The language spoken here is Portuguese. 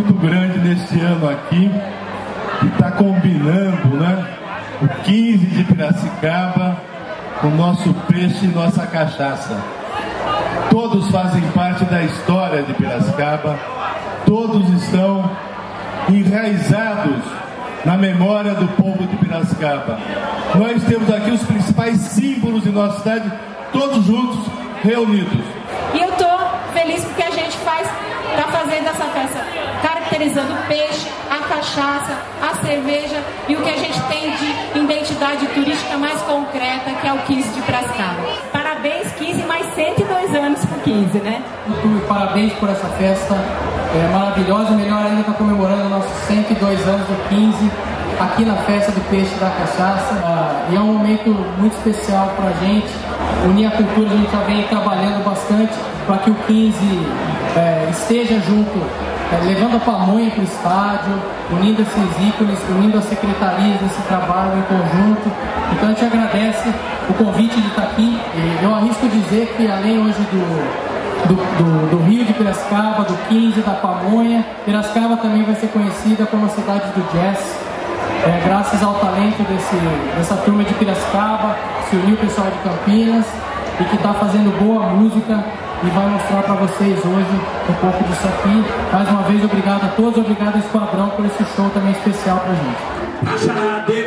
muito grande neste ano aqui, que está combinando, né, o 15 de Piracicaba com o nosso peixe e nossa cachaça. Todos fazem parte da história de Piracicaba, todos estão enraizados na memória do povo de Piracicaba. Nós temos aqui os principais símbolos de nossa cidade, todos juntos, reunidos. E eu estou feliz porque a gente está fazendo essa festa caracterizando o peixe, a cachaça, a cerveja e o que a gente tem de identidade turística mais concreta, que é o 15 de Piracicaba. Parabéns, 15, mais 102 anos pro 15, né? Parabéns por essa festa maravilhosa, melhor ainda está comemorando nossos 102 anos do 15 aqui na Festa do Peixe e da Cachaça. E é um momento muito especial para a gente unir a cultura. A gente já vem trabalhando bastante para que o 15 esteja junto, levando a pamonha para o estádio, unindo esses ícones, unindo as secretarias nesse trabalho em conjunto. Então a gente agradece o convite de estar aqui. Eu arrisco dizer que além hoje do Rio de Piracicaba, do 15, da pamonha, Piracicaba também vai ser conhecida como a cidade do jazz. Graças ao talento dessa turma de Piracicaba, se uniu o pessoal de Campinas e que está fazendo boa música e vai mostrar para vocês hoje um pouco disso aqui. Mais uma vez, obrigado a todos, obrigado ao Esquadrão por esse show também especial para a gente.